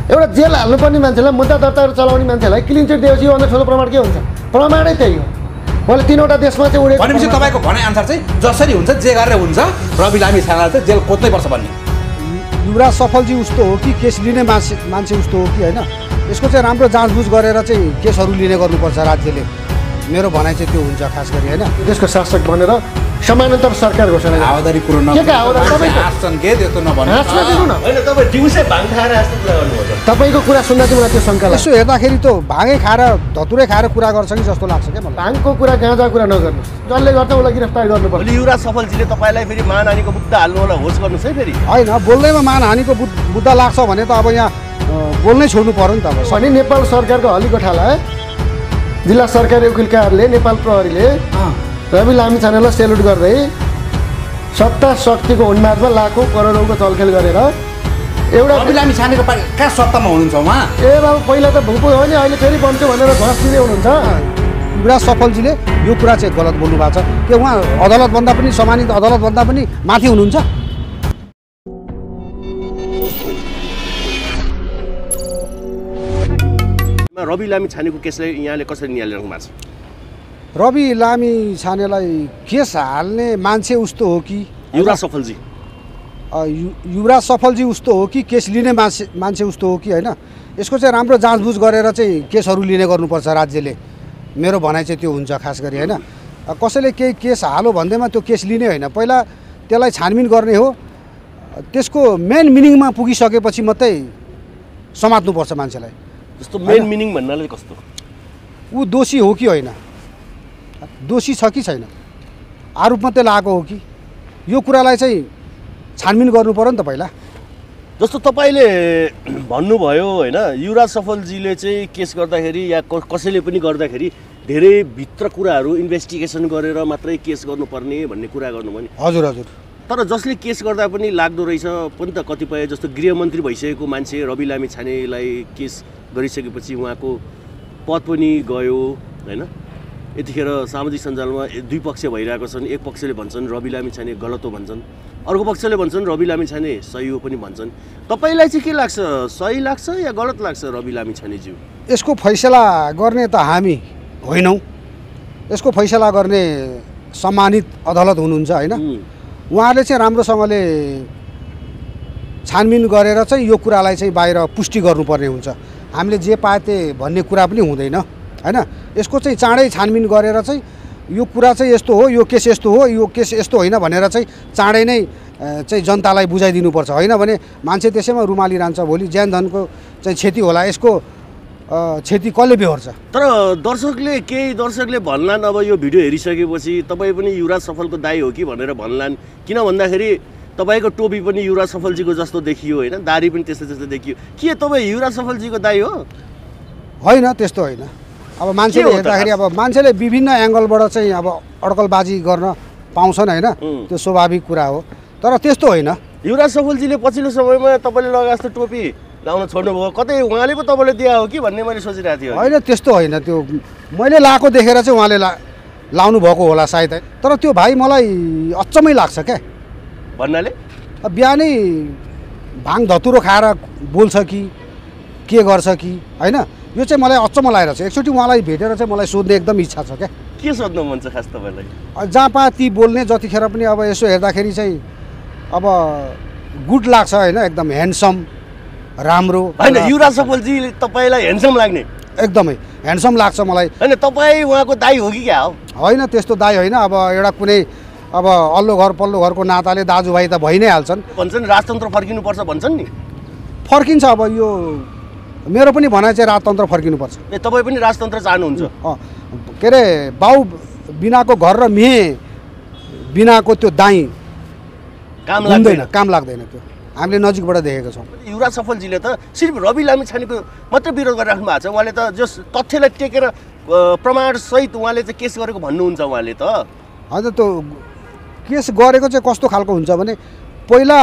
एउटा जेल हाल्नुपर्ने मान्छेलाई मुद्दा दर्ता चलाउने मान्छेलाई क्लिन चिट दिएपछि योभन्दा ठुलो प्रमाण के हुन्छ? प्रमाणै त्यही हो। मैले 3वटा देशमा चाहिँ उडेको भनेपछि तपाईँको भनाइअनुसार चाहिँ जसरी हुन्छ जे गरेर हुन्छ रवि लामी छानेलाई चाहिँ जेल कोत्नै पर्छ भन्ने। युवराज सफलजी उस्तो हो कि केस लिने मान्छे उस्तो हो कि होइन, यसको चाहिँ राम्रो जाँचबुझ गरेर चाहिँ केसहरू लिने गर्नुपर्छ राज्यले। मेरो भनाइ चाहिँ त्यो हुन्छ खास गरी होइन। देशको शासक बनेर समानान्तर सरकार घोषणा हावादारी कुरो तपाईँको कुरा सुन्दा चाहिँ मलाई त्यो शङ्का लाग्छ। यसो हेर्दाखेरि त भाङै खाएर धतुरै खाएर कुरा गर्छ कि जस्तो लाग्छ क्या मलाई। भाङको कुरा गाँजा कुरा नगर्नुहोस्, जसले गर्दा उसलाई गिरफ्तार गर्नुपर्छ। युवराज सफलजीले तपाईँलाई फेरि मानहानीको मुद्दा हाल्नु होला होस् गर्नुहोस् है फेरि। होइन, बोल्दैमा मानहानीको मुद्दा लाग्छ भने त अब यहाँ बोल्नै छोड्नु पर्यो नि त। अब अनि नेपाल सरकारको हलिकोठालाई जिल्ला सरकारी वकिल कार्यालयले नेपाल प्रहरीले रवि लामिछानेलाई सेल्युट गर्दै सत्ता शक्तिको उन्मादमा लाखौँ करोडौँको चलखेल गरेर एउटा रवि लामिछानेको कहाँ सत्तामा हुनुहुन्छ उहाँ? ए बाबु पहिला त भुपो हो नि, अहिले फेरि बन्छु भनेर घस दिँदै हुनुहुन्छ। युवराज सफलजीले यो कुरा चाहिँ गलत बोल्नु भएको छ कि उहाँ अदालतभन्दा पनि सम्मानित अदालतभन्दा पनि माथि हुनुहुन्छ। रवि लामिछानेको केसलाई यहाँले कसरी निहालिरहनु भएको छ? रवि लामिछानेलाई केस हाल्ने मान्छे उस्तो हो कि युवराज सफलजी युवराज सफलजी उस्तो हो कि केस लिने मान्छे उस्तो हो कि होइन, यसको चाहिँ राम्रो जाँचबुझ गरेर चाहिँ केसहरू लिने गर्नुपर्छ राज्यले। मेरो भनाइ चाहिँ त्यो हुन्छ खास गरी होइन। कसैले केही केस हालो भन्दैमा त्यो केस लिने होइन, पहिला त्यसलाई छानबिन गर्ने हो, त्यसको मेन मिनिङमा पुगिसकेपछि मात्रै समात्नुपर्छ मान्छेलाई। जस्तो मेन मिनिङ भन्नाले कस्तो? ऊ दोषी हो कि होइन, दोषी छ कि छैन, आरोप मात्रै लागेको हो कि, यो कुरालाई चाहिँ छानबिन गर्नु पर्यो नि त पहिला। जस्तो तपाईँले भन्नुभयो होइन, युवराज सफलजीले चाहिँ केस गर्दाखेरि या कसैले पनि गर्दाखेरि धेरै भित्र कुराहरू इन्भेस्टिगेसन गरेर मात्रै केस गर्नुपर्ने भन्ने कुरा गर्नुभयो नि। हजुर हजुर। तर जसले केस गर्दा पनि लाग्दो रहेछ पनि त कतिपय, जस्तो गृहमन्त्री भइसकेको मान्छे रवि लामिछानेलाई केस गरिसकेपछि उहाँको पद पनि गयो होइन। यतिखेर सामाजिक सञ्जालमा दुई पक्ष भइरहेको छन्। एक पक्षले भन्छन् रवि लामिछाने गलत हो भन्छन्, अर्को पक्षले भन्छन् रवि लामिछाने सही हो पनि भन्छन्। तपाईँलाई चाहिँ के लाग्छ, सही लाग्छ या गलत लाग्छ रवि लामिछानेज्यू? यसको फैसला गर्ने त हामी होइनौँ, यसको फैसला गर्ने सम्मानित अदालत हुनुहुन्छ होइन। उहाँले चाहिँ राम्रोसँगले छानबिन गरेर चाहिँ यो कुरालाई चाहिँ बाहिर पुष्टि गर्नुपर्ने हुन्छ। हामीले जे पाए त्यही भन्ने कुरा पनि हुँदैन होइन। यसको चाहिँ चाँडै छानबिन गरेर चाहिँ यो कुरा चाहिँ यस्तो हो, यो केस यस्तो हो, यो केस यस्तो होइन भनेर चाहिँ चाँडै नै चाहिँ जनतालाई बुझाइदिनुपर्छ। होइन भने मान्छे त्यसैमा रुमाली रहन्छ, भोलि ज्यानधनको चाहिँ क्षति होला, यसको क्षति कसले बेहोर्छ? तर केही दर्शकले भन्लान् अब यो भिडियो हेरिसकेपछि तपाईँ पनि युवराज सफलको दाइ हो कि भनेर भन्लान्। किन भन्दाखेरि तपाईँको टोपी पनि युवराज सफलजीको जस्तो देखियो होइन, दारी पनि त्यस्तो त्यस्तो देखियो। के तपाईँ युवराज सफलजीको दाइ हो? होइन, त्यस्तो होइन। अब मान्छेले हेर्दाखेरि अब मान्छेले विभिन्न एङ्गलबाट चाहिँ अब अड्कलबाजी गर्न पाउँछन् होइन, त्यो स्वाभाविक कुरा हो। तर त्यस्तो होइन। युवराज सफलजीले पछिल्लो समयमा तपाईँले लगाए जस्तो टोपी लाउन छोड्नुभयो, कतै उहाँले पो तपाईँले दिया हो कि भन्ने मैले सोचिरहेको थिएँ। होइन, त्यस्तो होइन। त्यो मैले लाएको देखेर चाहिँ उहाँले लाउनु भएको होला सायद। तर त्यो भाइ मलाई अचम्मै लाग्छ क्या। भन्नाले बिहानै भाङ धतुरो खाएर बोल्छ कि के गर्छ कि होइन, यो चाहिँ मलाई अचम्म लागेको छ। एकचोटि उहाँलाई भेटेर चाहिँ मलाई सोध्ने एकदम इच्छा छ क्या। के सोध्नु मन छ खास तपाईँलाई? जहाँ पाए ती बोल्ने, जतिखेर पनि अब यसो हेर्दाखेरि चाहिँ अब गुड लाग्छ होइन, एकदम ह्यान्डसम, राम्रो। होइन, युवराज सफलजी तपाईँलाई ह्यान्डसम लाग्ने? एकदमै ह्यान्डसम लाग्छ मलाई। होइन, तपाईँ उहाँको दाइ हो कि क्या हो? होइन, त्यस्तो दाइ होइन। अब एउटा कुनै अब अल्लो घर पल्लो घरको नाताले दाजुभाइ त भइ नै हाल्छन्। भन्छन् राजतन्त्र फर्किनुपर्छ भन्छन् नि। फर्किन्छ। अब यो मेरो पनि भनाइ चाहिँ राजतन्त्र फर्किनुपर्छ। ए, तपाईँ पनि राजतन्त्र चाहनुहुन्छ? के अरे, बाउ बिनाको घर र मिहे बिनाको त्यो दाई काम लाग्दैन। त्यो हामीले नजिकबाट देखेको छौँ। युवराज सफलजीले त सिर्फ रवि लामिछानेको मात्रै विरोध गरिराख्नु भएको छ। उहाँले त जस तथ्यलाई टेकेर प्रमाणसहित उहाँले चाहिँ केस गरेको भन्नुहुन्छ उहाँले त। हजुर, त्यो केस गरेको चाहिँ कस्तो खालको हुन्छ भने पहिला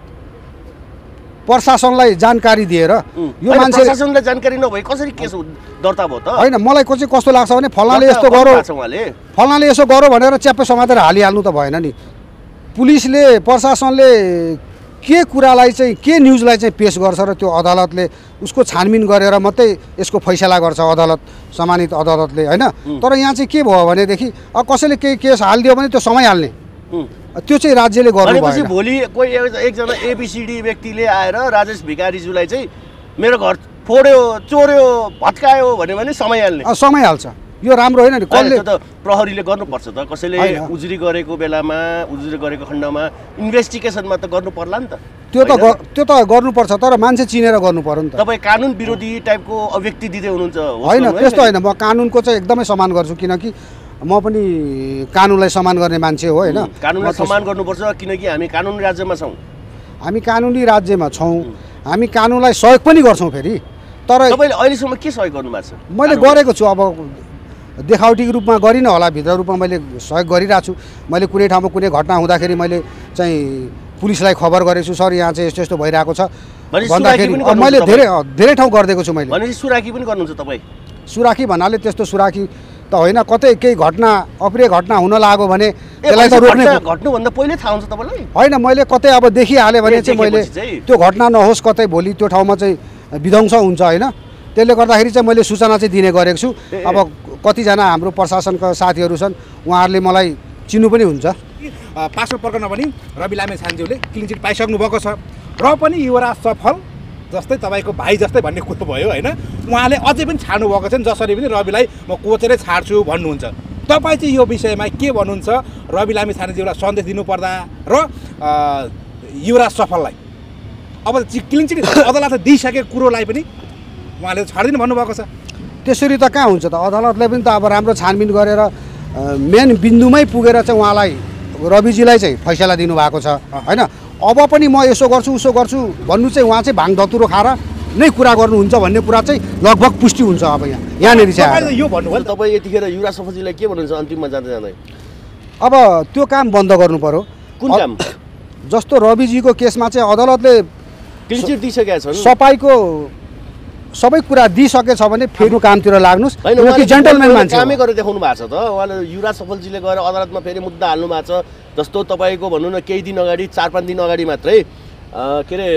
प्रशासनलाई जानकारी दिएर यो मान्छे प्रशासनलाई जानकारी नभए कसरी केस दर्ता भयो त? होइन, मलाई चाहिँ कस्तो लाग्छ भने फलानाले यस्तो गरो, फलानाले यसो गरो भनेर च्याप्पै समातेर हालिहाल्नु त भएन नि। पुलिसले प्रशासनले के कुरालाई चाहिँ के न्युजलाई चाहिँ पेस गर्छ र त्यो अदालतले उसको छानबिन गरेर मात्रै यसको फैसला गर्छ अदालत, सम्मानित अदालतले, होइन? तर यहाँ चाहिँ के भयो भनेदेखि कसैले केही केस हालिदियो भने त्यो समय हाल्ने, त्यो चाहिँ राज्यले गर्नु भनेपछि भएन। भोलि कोही एकजना एबिसिडी व्यक्तिले आएर राजेश भिखारीज्यूलाई चाहिँ मेरो घर फोड्यो, चोर्यो, भत्कायो भन्यो भने समय हाल्ने, समय हाल्छ। यो राम्रो होइन नि। कसले त प्रहरीले गर्नुपर्छ त, कसैले उजुरी गरेको बेलामा, उजुरी गरेको खण्डमा इन्भेस्टिगेसनमा त गर्नु पर्ला नि त। त्यो त गर्नुपर्छ, तर मान्छे चिनेर गर्नु पर्यो नि त। तपाईँ कानुन विरोधी टाइपको अभिव्यक्ति दिँदै हुनुहुन्छ। होइन, त्यस्तो होइन। म कानुनको चाहिँ एकदमै सम्मान गर्छु, किनकि म पनि कानुनलाई सम्मान गर्ने मान्छे हो, होइन? कानुनलाई सम्मान गर्नुपर्छ, किनकि हामी कानुनी राज्यमा छौँ। हामी कानुनी राज्यमा छौँ, हामी कानुनलाई सहयोग पनि गर्छौँ। फेरि तर तपाईँले अहिलेसम्म के सहयोग गर्नुभएको छ? मैले गरेको छु। अब देखावटी रूपमा गरिनँ होला, भित्र रूपमा मैले सहयोग गरिरहेको छु। मैले कुनै ठाउँमा कुनै घटना हुँदाखेरि मैले चाहिँ पुलिसलाई खबर गरेको छु, सर यहाँ चाहिँ यस्तो यस्तो भइरहेको छ भन्दाखेरि मैले धेरै ठाउँ गरिदिएको छु। मैले भनेपछि सुराकी पनि गर्नुहुन्छ तपाईँ? सुराकी भन्नाले त्यस्तो सुराकी त होइन, कतै केही घटना अप्रिय घटना हुन लाग्यो भने त्यसलाई त रोक्ने, घट्नुभन्दा पहिल्यै थाहा हुन्छ तपाईँलाई? होइन, मैले कतै अब देखिहालेँ भने चाहिँ मैले त्यो घटना नहोस्, कतै भोलि त्यो ठाउँमा चाहिँ विध्वंस हुन्छ, होइन? त्यसले गर्दाखेरि चाहिँ मैले सूचना चाहिँ दिने गरेको छु। अब कतिजना हाम्रो प्रशासनका साथीहरू छन्, उहाँहरूले मलाई चिन्नु पनि हुन्छ। पासपोर्ट प्रकरणमा पनि रवि लामी छानेज्यूले क्लिन चिट पाइसक्नु भएको छ र पनि युवराज सफल जस्तै तपाईँको भाइ जस्तै भन्ने कुरो भयो, होइन? उहाँले अझै पनि छाड्नु भएको छ, जसरी पनि रविलाई म कोचेरै छाड्छु भन्नुहुन्छ। तपाईँ चाहिँ यो विषयमा के भन्नुहुन्छ? रवि लामी छानेज्यूलाई सन्देश दिनुपर्दा र युवराज सफललाई अब क्लिन चिट अदालतले दिइसकेको कुरोलाई पनि उहाँले छाड्दिनु भन्नुभएको छ। त्यसरी त कहाँ हुन्छ त? अदालतले पनि त अब राम्रो छानबिन गरेर मेन बिन्दुमै पुगेर चाहिँ उहाँलाई, रविजीलाई चाहिँ फैसला दिनुभएको छ, होइन? अब पनि म यसो गर्छु उसो गर्छु भन्नु चाहिँ उहाँ चाहिँ भाङ धतुरो खाएर नै कुरा गर्नुहुन्छ भन्ने कुरा चाहिँ लगभग पुष्टि हुन्छ। अब यहाँनिर चाहिँ यो भन्नुभयो तपाईँ यतिखेर युवराज सफलजीलाई के भन्नुहुन्छ अन्तिममा जाँदै जाँदै? अब त्यो काम बन्द गर्नु पर्यो। कुन काम? जस्तो रविजीको केसमा चाहिँ अदालतले क्लिन चिट दिइसकेका छन्, सफाइको सबै कुरा दिइसकेछ भने फेरि कामतिर लाग्नुहोस्, किनकि जेन्टलम्यान मान्छे कामै गरेर देखाउनु भएको छ त। उहाँले युवराज सफलजीले गएर अदालतमा फेरि मुद्दा हाल्नु भएको छ। जस्तो तपाईँको भनौँ न केही दिन अगाडि, 4-5 दिन अगाडि मात्रै के अरे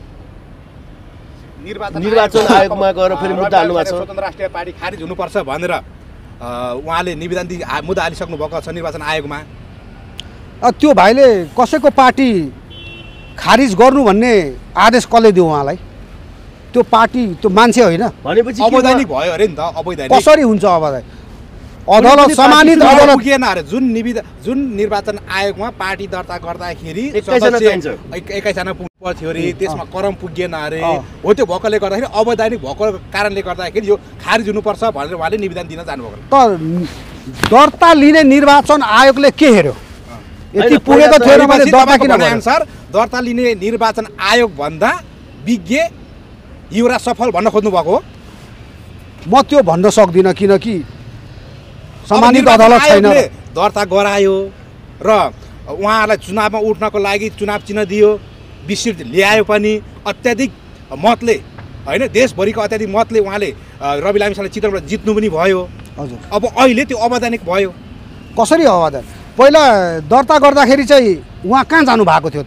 निर्वाचन आयोगमा गएर फेरि मुद्दा हाल्नु भएको छ। स्वतन्त्र राष्ट्रिय पार्टी खारिज हुनुपर्छ भनेर उहाँले निवेदन मुद्दा हालिसक्नु भएको छ निर्वाचन आयोगमा। त्यो भाइले कसैको पार्टी खारिज गर्नु भन्ने आदेश कसले दियो उहाँलाई? त्यो पार्टी, त्यो मान्छे होइन। भनेपछि अवैधानिक भयो अरे नि त। अवैधानिक कसरी हुन्छ? अदालत सम्मानित अदालत पुगेन अरे। जुन निर्वाचन आयोगमा पार्टी दर्ता गर्दाखेरि 21जना पुग्नु पर्थ्यो अरे, त्यसमा करम पुगेन अरे। हो त्यो भएकोले गर्दाखेरि अवैधानिक भएको कारणले गर्दाखेरि यो खारिज हुनुपर्छ भनेर उहाँले निवेदन दिन जानुभएको। त दर्ता लिने निर्वाचन आयोगले के हेर्यो? यति पुगेको थिएन भने दर्ता किन भयो? अनुसार दर्ता लिने निर्वाचन आयोग भन्दा विज्ञ युवराज सफल भन्न खोज्नु भएको हो? म त्यो भन्न सक्दिनँ, किनकि सम्मानित अदालत छैन। दर्ता गरायो र उहाँहरूलाई चुनावमा उठ्नको लागि चुनाव चिन्ह दियो, विस्तृत ल्यायो पनि अत्याधिक मतले, होइन? देशभरिको अत्याधिक मतले उहाँले रवि लामिछाने चित्रबाट जित्नु पनि भयो। हजुर। अब अहिले त्यो अवैधानिक भयो। कसरी अवैधानिक? पहिला दर्ता गर्दाखेरि चाहिँ उहाँ कहाँ जानु भएको थियो त?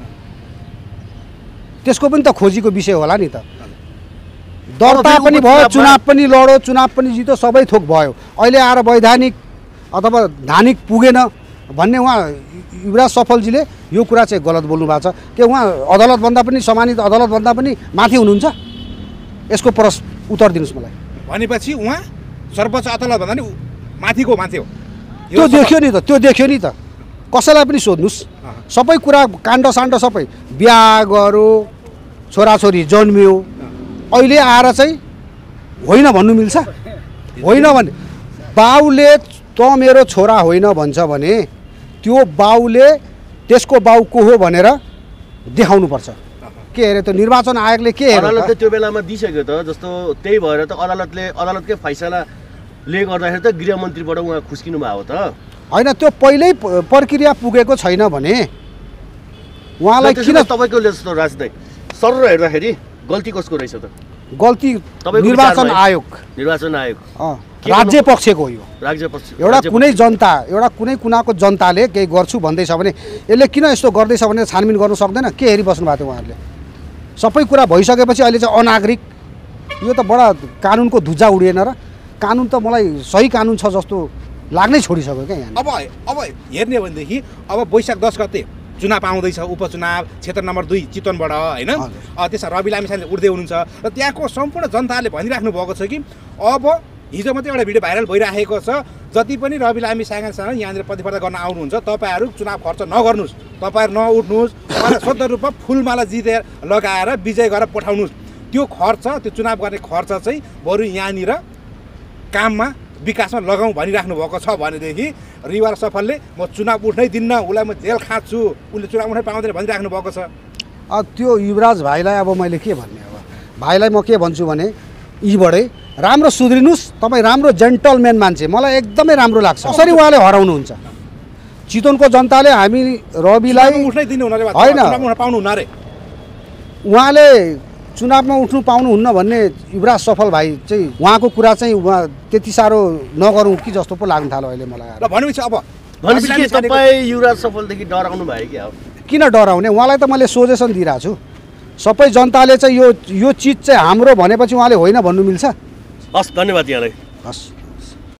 त्यसको पनि त खोजीको विषय होला नि त। दर्ता पनि भयो, चुनाव पनि लड्यो, चुनाव पनि जित्यो, सबै थोक भयो। अहिले आएर वैधानिक अथवा धानिक पुगेन भन्ने उहाँ युवराज सफलजीले यो कुरा चाहिँ गलत बोल्नु भएको छ। के उहाँ अदालतभन्दा पनि, सम्मानित अदालतभन्दा पनि माथि हुनुहुन्छ? यसको उत्तर दिनुहोस् मलाई। भनेपछि उहाँ सर्वोच्च अदालतभन्दा नि माथिको मान्छे हो। त्यो देख्यो नि त, त्यो देख्यो नि त। कसैलाई पनि सोध्नुहोस्, सबै कुरा काण्ड सबै बिहा गर्यो, छोराछोरी जन्मियो, अहिले आएर चाहिँ होइन भन्नु मिल्छ? होइन भने बाउले त मेरो छोरा होइन भन्छ भने त्यो बाउले त्यसको बाउ को हो भनेर देखाउनुपर्छ। के अरे त्यो निर्वाचन आयोगले के हेर्यो? अदालतले त्यो बेलामा दिइसक्यो त। जस्तो त्यही भएर त अदालतकै फैसलाले गर्दाखेरि त गृहमन्त्रीबाट उहाँ खुस्किनु भयो त। होइन, त्यो पहिल्यै प्रक्रिया पुगेको छैन भने उहाँलाई किन? तपाईँको जस्तो राजनीति सर हेर्दाखेरि गल्ती कसको रहेछ त? गल्ती निर्वाचन आयोग। निर्वाचन आयोग राज्य पक्षको हो यो। राज्य पक्ष एउटा कुनै जनता, एउटा कुनै कुनाको जनताले केही गर्छु भन्दैछ भने यसले किन यस्तो गर्दैछ भनेर छानबिन गर्नु सक्दैन? के हेरिबस्नु भएको थियो उहाँहरूले? सबै कुरा भइसकेपछि अहिले चाहिँ अनागरिक, यो त बडा कानुनको धुजा उडिएन र? कानुन त मलाई सही कानुन छ जस्तो लाग्नै छोडिसक्यो क्या यहाँ। अब हेर्ने हो भनेदेखि अब वैशाख 10 गते चुनाव आउँदैछ, उपचुनाव क्षेत्र नम्बर 2 चितवनबाट होइन। त्यसमा रवि लामिछाने उठ्दै हुनुहुन्छ र त्यहाँको सम्पूर्ण जनताले भनिराख्नु भएको छ कि अब हिजो मात्रै एउटा भिडियो भाइरल भइराखेको छ, जति पनि रवि लामिछानेसँग यहाँनिर प्रतिस्पर्धा गर्न आउनुहुन्छ तपाईँहरू चुनाव खर्च नगर्नुहोस्, तपाईँहरू नउठ्नुहोस्, उहाँलाई शुद्ध रूपमा फुलमाला जितेर लगाएर विजय गरेर पठाउनुहोस्। त्यो खर्च, त्यो चुनाव गर्ने खर्च चाहिँ बरु यहाँनिर काममा विकासमा लगाउँ भनिराख्नु भएको छ भनेदेखि रिवाल सफलले म चुनाव उठ्नै दिन्न, उसलाई म जेल खाँच्छु, उसले चुनाव उठ्नै पाउँदैन भनिराख्नु भएको छ। त्यो युवराज भाइलाई अब मैले के भन्ने, अब भाइलाई म के भन्छु भने यीबाटै राम्रो सुध्रिनुहोस्, तपाईँ राम्रो जेन्टलम्यान मान्छे, मलाई एकदमै राम्रो लाग्छ कसरी उहाँले हराउनुहुन्छ। चितवनको जनताले हामी रविलाई उठ्नै दिनु हुन रे, होइन पाउनुहुन्न रे, उहाँले चुनावमा उठ्नु पाउनुहुन्न भन्ने युवराज सफल भाइ चाहिँ उहाँको कुरा चाहिँ उहाँ त्यति साह्रो नगरौँ कि जस्तो पो लाग्न थाल्यो अहिले मलाई। ल भनेपछि अब भनेपछि के तपाईँ युवराज सफलदेखि डराउनु भयो कि? अब किन डराउने? उहाँलाई त मैले सजेसन दिइरहेको छु। सबै जनताले चाहिँ यो चिज चाहिँ हाम्रो भनेपछि उहाँले होइन भन्नु मिल्छ? हस्, धन्यवाद यहाँलाई। हस्।